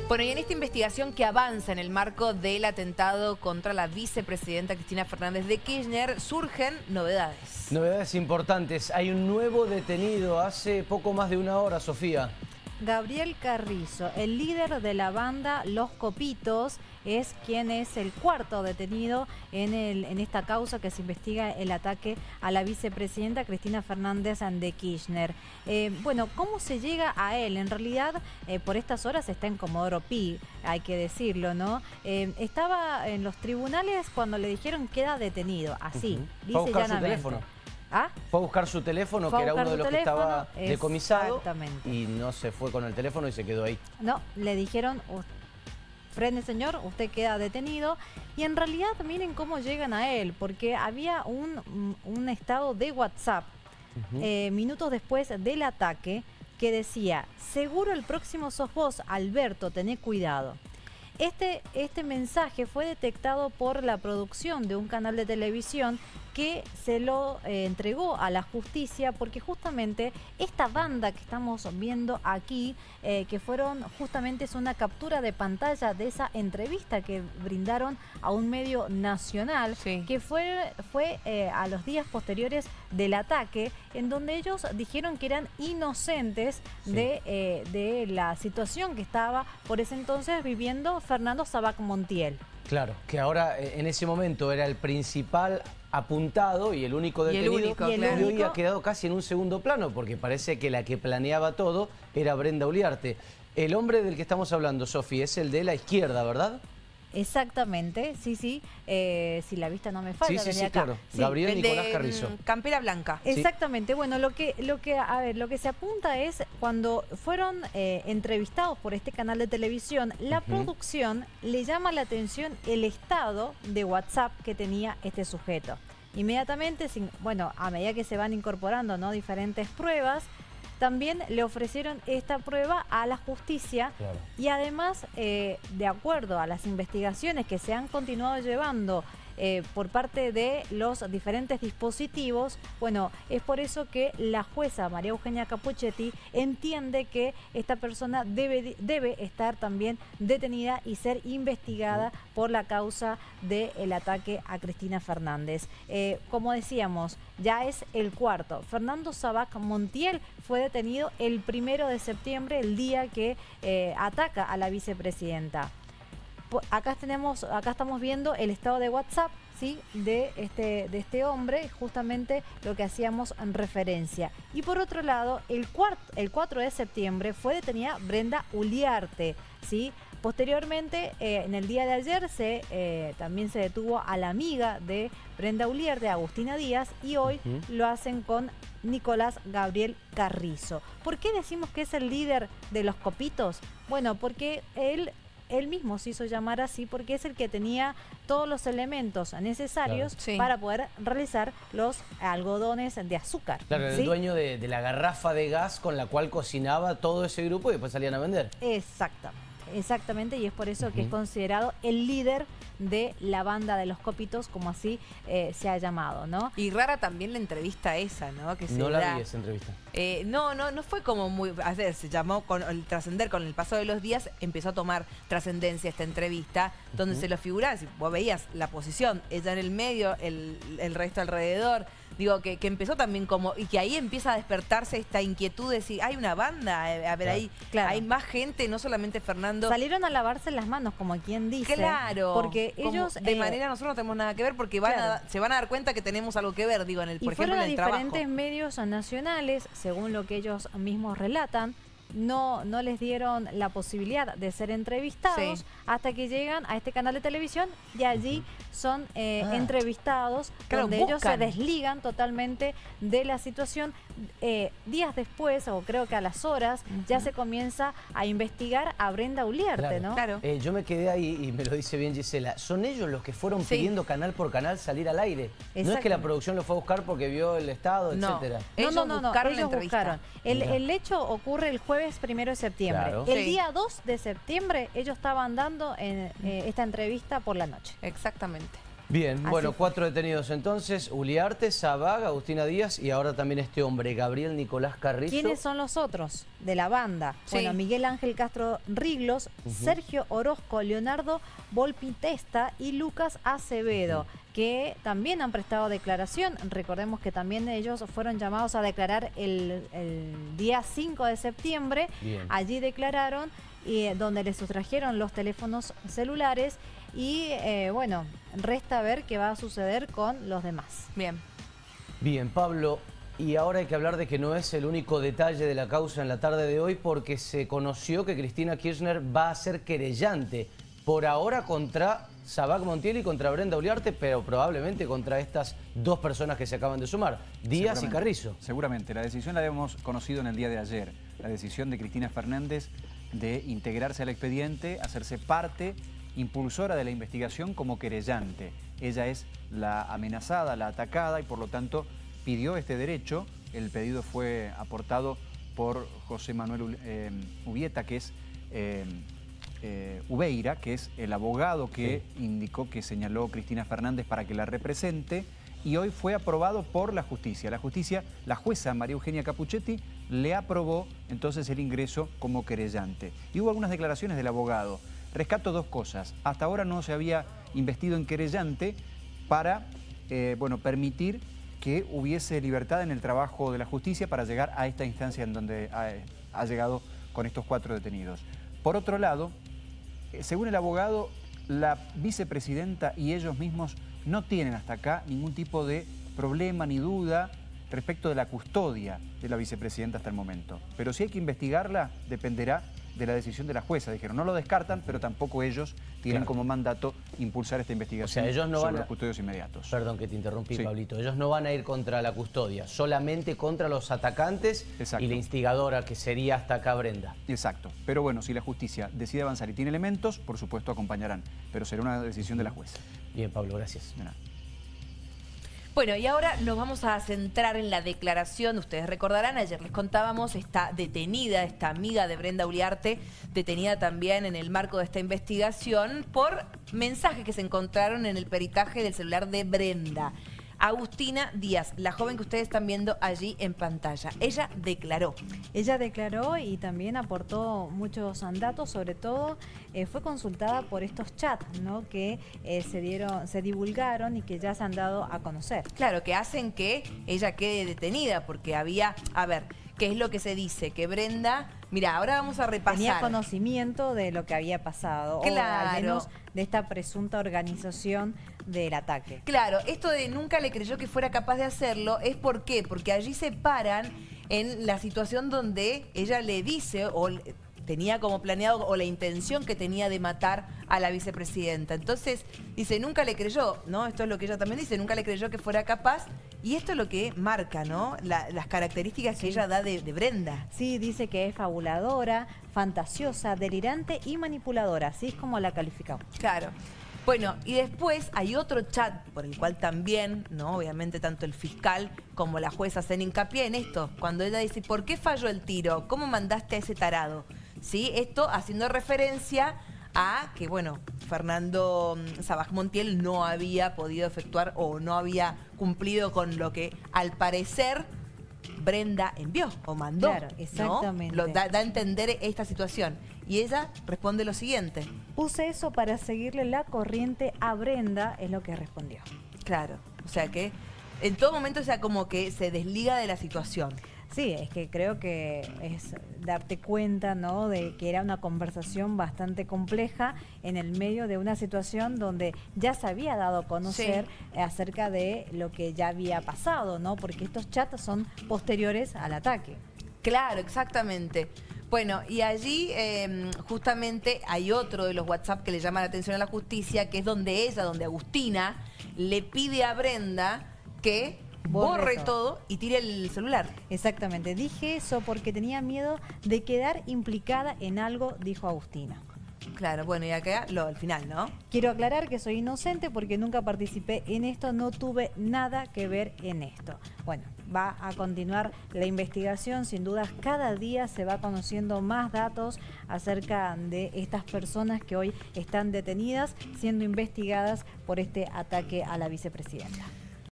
Bueno, y en esta investigación que avanza en el marco del atentado contra la vicepresidenta Cristina Fernández de Kirchner, surgen novedades. Novedades importantes. Hay un nuevo detenido hace poco más de una hora, Sofía. Gabriel Carrizo, el líder de la banda Los Copitos, es quien es el cuarto detenido en esta causa que se investiga el ataque a la vicepresidenta Cristina Fernández de Kirchner. Bueno, ¿cómo se llega a él? En realidad, por estas horas está en Comodoro Pi, hay que decirlo, ¿no? Estaba en los tribunales cuando le dijeron queda detenido, así, dice llanamente. ¿Ah? Fue a buscar su teléfono, que era uno de los que estaba decomisado, y no se fue con el teléfono y se quedó ahí. No, le dijeron, frene señor, usted queda detenido. Y en realidad miren cómo llegan a él, porque había un estado de WhatsApp minutos después del ataque que decía, seguro el próximo sos vos, Alberto, tené cuidado. Este mensaje fue detectado por la producción de un canal de televisión que se lo entregó a la justicia porque justamente esta banda que estamos viendo aquí, que fueron justamente es una captura de pantalla de esa entrevista que brindaron a un medio nacional, que fue a los días posteriores del ataque, en donde ellos dijeron que eran inocentes de la situación que estaba por ese entonces viviendo Fernando Sabac Montiel. Claro, que ahora en ese momento era el principal apuntado y el único detenido, y hoy ha quedado casi en un segundo plano, porque parece que la que planeaba todo era Brenda Uliarte. El hombre del que estamos hablando, Sofi, es el de la izquierda, ¿verdad? Exactamente, sí, si la vista no me falla. Sí, claro. Gabriel Nicolás Carrizo. Campera blanca. Exactamente, bueno, lo que se apunta es cuando fueron entrevistados por este canal de televisión, la producción le llama la atención el estado de WhatsApp que tenía este sujeto. Inmediatamente, bueno, a medida que se van incorporando, ¿no?, diferentes pruebas, también le ofrecieron esta prueba a la justicia y además, de acuerdo a las investigaciones que se han continuado llevando por parte de los diferentes dispositivos, bueno, es por eso que la jueza María Eugenia Capuchetti entiende que esta persona debe estar también detenida y ser investigada por la causa del ataque a Cristina Fernández. Como decíamos, ya es el cuarto. Fernando Sabac Montiel fue detenido el 1 de septiembre, el día que ataca a la vicepresidenta. Acá estamos viendo el estado de WhatsApp, ¿sí?, de este hombre, justamente lo que hacíamos en referencia. Y por otro lado, el 4 de septiembre fue detenida Brenda Uliarte, ¿sí? Posteriormente, en el día de ayer, también se detuvo a la amiga de Brenda Uliarte, Agustina Díaz, y hoy lo hacen con Nicolás Gabriel Carrizo. ¿Por qué decimos que es el líder de los Copitos? Bueno, porque él mismo se hizo llamar así porque es el que tenía todos los elementos necesarios para poder realizar los algodones de azúcar. Claro, el dueño de la garrafa de gas con la cual cocinaba todo ese grupo y después salían a vender. Exactamente, y es por eso que es considerado el líder de la banda de Los Copitos, como así se ha llamado, ¿no? Y rara también la entrevista esa, ¿no? Que no la vi esa entrevista. No fue como muy... se llamó con el trascender, con el paso de los días empezó a tomar trascendencia esta entrevista, donde se lo figuraba, si vos veías la posición, ella en el medio, el resto alrededor. Digo, que empezó también como... Y que ahí empieza a despertarse esta inquietud de decir, hay una banda, a ver, ahí hay más gente, no solamente Fernando. Salieron a lavarse las manos, como quien dice. Claro. Porque ellos... De manera, nosotros no tenemos nada que ver porque se van a dar cuenta que tenemos algo que ver, digo, por ejemplo, en el trabajo. Y fueron a diferentes medios nacionales, según lo que ellos mismos relatan. No les dieron la posibilidad de ser entrevistados hasta que llegan a este canal de televisión y allí son entrevistados, donde ellos se desligan totalmente de la situación. Días después, o creo que a las horas, ya se comienza a investigar a Brenda Uliarte, ¿no? Claro. Yo me quedé ahí y me lo dice bien Gisela. Son ellos los que fueron pidiendo canal por canal salir al aire. No es que la producción lo fue a buscar porque vio el estado, etcétera. Ellos buscaron. El hecho ocurre el jueves 1 de septiembre. El día 2 de septiembre ellos estaban dando esta entrevista por la noche. Exactamente. Bien, bueno, 4 detenidos entonces: Uliarte, Sabag, Agustina Díaz y ahora también este hombre, Gabriel Nicolás Carrizo. ¿Quiénes son los otros de la banda? Sí. Bueno, Miguel Ángel Castro Riglos, Sergio Orozco, Leonardo Volpitesta y Lucas Acevedo, que también han prestado declaración. Recordemos que también ellos fueron llamados a declarar el día 5 de septiembre. Bien. Allí declararon, donde les sustrajeron los teléfonos celulares. Y bueno, resta ver qué va a suceder con los demás. Bien. Bien, Pablo, y ahora hay que hablar de que no es el único detalle de la causa en la tarde de hoy, porque se conoció que Cristina Kirchner va a ser querellante, por ahora contra Sabag Montiel y contra Brenda Uliarte, pero probablemente contra estas dos personas que se acaban de sumar, Díaz y Carrizo. Seguramente, la decisión la habíamos conocido en el día de ayer, la decisión de Cristina Fernández de integrarse al expediente, hacerse parte impulsora de la investigación como querellante. Ella es la amenazada, la atacada y por lo tanto pidió este derecho. El pedido fue aportado por José Manuel Ubieta, que es Ubeira, que es el abogado que indicó, que señaló Cristina Fernández para que la represente, y hoy fue aprobado por la justicia. La jueza María Eugenia Capuchetti le aprobó entonces el ingreso como querellante. Y hubo algunas declaraciones del abogado. Rescato dos cosas. Hasta ahora no se había investido en querellante para permitir que hubiese libertad en el trabajo de la justicia para llegar a esta instancia en donde ha llegado con estos 4 detenidos. Por otro lado, según el abogado, la vicepresidenta y ellos mismos no tienen hasta acá ningún tipo de problema ni duda respecto de la custodia de la vicepresidenta hasta el momento. Pero si hay que investigarla, dependerá de la decisión de la jueza. Dijeron, no lo descartan, pero tampoco ellos tienen como mandato impulsar esta investigación. O sea, ellos no sobre van los custodios inmediatos. Perdón que te interrumpí, sí. Pablito. Ellos no van a ir contra la custodia, solamente contra los atacantes. Exacto. Y la instigadora, que sería hasta acá Brenda. Exacto. Pero bueno, si la justicia decide avanzar y tiene elementos, por supuesto acompañarán. Pero será una decisión de la jueza. Bien, Pablo, gracias. De nada. Bueno, y ahora nos vamos a centrar en la declaración. Ustedes recordarán, ayer les contábamos, está detenida esta amiga de Brenda Uliarte, detenida también en el marco de esta investigación por mensajes que se encontraron en el peritaje del celular de Brenda. Agustina Díaz, la joven que ustedes están viendo allí en pantalla. Ella declaró. Ella declaró y también aportó muchos datos, sobre todo fue consultada por estos chats, ¿no?, que se divulgaron y que ya se han dado a conocer. Claro, que hacen que ella quede detenida, porque había, a ver, ¿qué es lo que se dice? Que Brenda, mira, ahora vamos a repasar. Tenía conocimiento de lo que había pasado, claro, o al menos de esta presunta organización del ataque. Claro, esto de nunca le creyó que fuera capaz de hacerlo, ¿es por qué? Porque allí se paran en la situación donde ella le dice, o tenía como planeado, o la intención que tenía de matar a la vicepresidenta. Entonces, dice, nunca le creyó, ¿no? Esto es lo que ella también dice, nunca le creyó que fuera capaz. Y esto es lo que marca, ¿no?, las características que ella da de Brenda. Sí, dice que es fabuladora, fantasiosa, delirante y manipuladora. Así es como la calificamos. Claro. Bueno, y después hay otro chat por el cual también, ¿no?, obviamente tanto el fiscal como la jueza hacen hincapié en esto. Cuando ella dice, ¿por qué falló el tiro? ¿Cómo mandaste a ese tarado? ¿Sí? Esto haciendo referencia a que, bueno, Fernando Sabag Montiel no había podido efectuar o no había cumplido con lo que al parecer Brenda envió o mandó. Claro, exactamente. ¿No? Da a entender esta situación. Y ella responde lo siguiente. Puse eso para seguirle la corriente a Brenda, es lo que respondió. Claro, o sea que en todo momento, o sea, como que se desliga de la situación. Sí, es que creo que es darte cuenta, ¿no?, de que era una conversación bastante compleja en el medio de una situación donde ya se había dado a conocer acerca de lo que ya había pasado, ¿no? Porque estos chats son posteriores al ataque. Claro, exactamente. Bueno, y allí justamente hay otro de los WhatsApp que le llama la atención a la justicia, que es donde Agustina le pide a Brenda que borre todo y tire el celular. Exactamente. Dije eso porque tenía miedo de quedar implicada en algo, dijo Agustina. Claro, bueno, y acá al final, ¿no? Quiero aclarar que soy inocente porque nunca participé en esto, no tuve nada que ver en esto. Bueno, va a continuar la investigación, sin dudas cada día se va conociendo más datos acerca de estas personas que hoy están detenidas, siendo investigadas por este ataque a la vicepresidenta.